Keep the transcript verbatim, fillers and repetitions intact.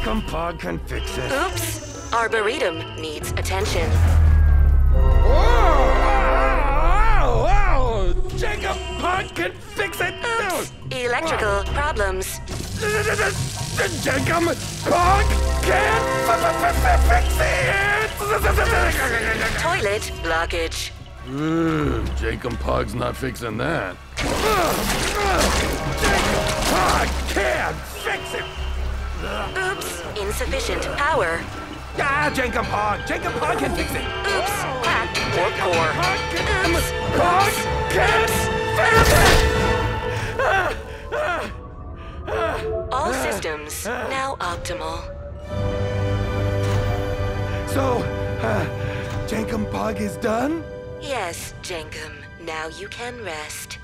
Jankom Pog can fix it. Oops! Arboretum needs attention. Whoa! Wow! Wow! Jankom Pog can fix it! Oops! Electrical problems. Jankom Pog can fix it! Toilet blockage. Mm, Jankom Pog's not fixing that. Jankom Pog can't fix it! Oops! Insufficient power. Ah, Jankom Pog! Jankom Pog can fix it! Oops! Cracked warp core. Oops! Pog can fix it! All systems now optimal. So, uh, Jankom Pog is done? Yes, Jankom. Now you can rest.